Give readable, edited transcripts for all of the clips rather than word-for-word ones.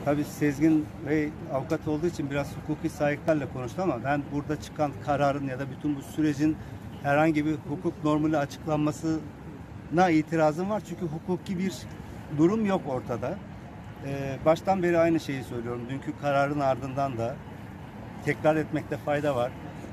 Tabii Sezgin Bey avukat olduğu için biraz hukuki sahiplerle konuştu ama ben burada çıkan kararın ya da bütün bu sürecin herhangi bir hukuk normuyla açıklanmasına itirazım var. Çünkü hukuki bir durum yok ortada. Baştan beri aynı şeyi söylüyorum. Dünkü kararın ardından da tekrar etmekte fayda var.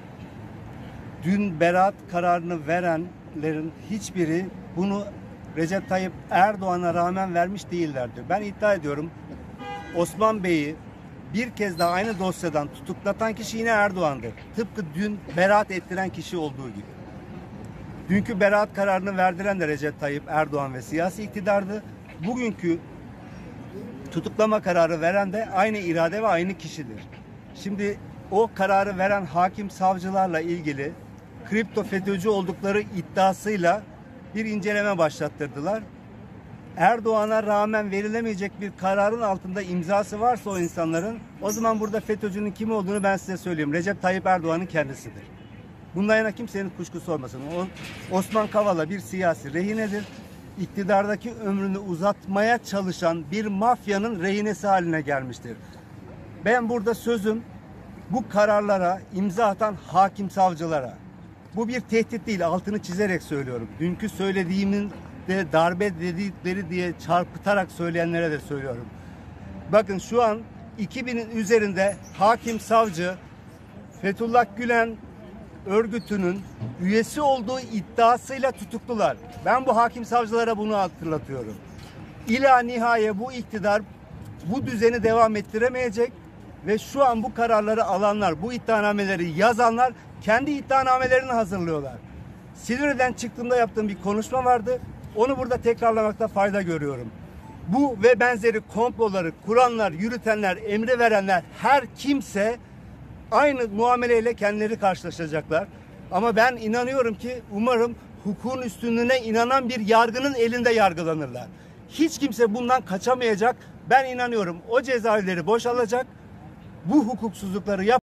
Dün beraat kararını verenlerin hiçbiri bunu Recep Tayyip Erdoğan'a rağmen vermiş değillerdir. Ben iddia ediyorum Osman Bey'i bir kez daha aynı dosyadan tutuklatan kişi yine Erdoğan'dır. Tıpkı dün beraat ettiren kişi olduğu gibi. Dünkü beraat kararını verdiren de Recep Tayyip Erdoğan ve siyasi iktidardı. Bugünkü tutuklama kararı veren de aynı irade ve aynı kişidir. Şimdi o kararı veren hakim savcılarla ilgili kripto FETÖ'cü oldukları iddiasıyla bir inceleme başlattırdılar. Erdoğan'a rağmen verilemeyecek bir kararın altında imzası varsa o insanların, o zaman burada FETÖ'cünün kim olduğunu ben size söyleyeyim. Recep Tayyip Erdoğan'ın kendisidir. Bundan yana kimsenin kuşkusu olmasın. Osman Kavala bir siyasi rehinedir. İktidardaki ömrünü uzatmaya çalışan bir mafyanın rehinesi haline gelmiştir. Ben burada sözüm bu kararlara imza atan hakim savcılara. Bu bir tehdit değil, altını çizerek söylüyorum. Dünkü söylediğimin de darbe dedikleri diye çarpıtarak söyleyenlere de söylüyorum. Bakın şu an 2000'in üzerinde hakim savcı Fethullah Gülen örgütünün üyesi olduğu iddiasıyla tutuklular. Ben bu hakim savcılara bunu hatırlatıyorum. İla nihaye bu iktidar bu düzeni devam ettiremeyecek ve şu an bu kararları alanlar, bu iddianameleri yazanlar kendi iddianamelerini hazırlıyorlar. Silivri'den çıktığımda yaptığım bir konuşma vardı. Onu burada tekrarlamakta fayda görüyorum. Bu ve benzeri komploları kuranlar, yürütenler, emri verenler her kimse aynı muameleyle kendileri karşılaşacaklar. Ama ben inanıyorum ki umarım hukukun üstünlüğüne inanan bir yargının elinde yargılanırlar. Hiç kimse bundan kaçamayacak. Ben inanıyorum o cezaevleri boşalacak. Bu hukuksuzlukları